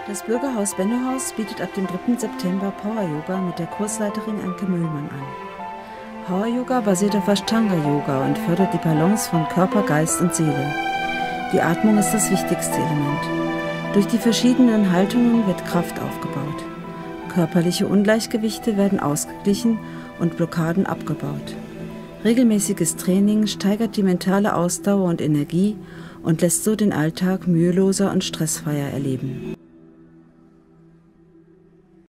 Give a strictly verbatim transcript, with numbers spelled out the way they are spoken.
Das Bürgerhaus Bennohaus bietet ab dem dritten September Power Yoga mit der Kursleiterin Anke Mühlmann an. Power Yoga basiert auf Ashtanga Yoga und fördert die Balance von Körper, Geist und Seele. Die Atmung ist das wichtigste Element. Durch die verschiedenen Haltungen wird Kraft aufgebaut. Körperliche Ungleichgewichte werden ausgeglichen und Blockaden abgebaut. Regelmäßiges Training steigert die mentale Ausdauer und Energie und lässt so den Alltag müheloser und stressfreier erleben.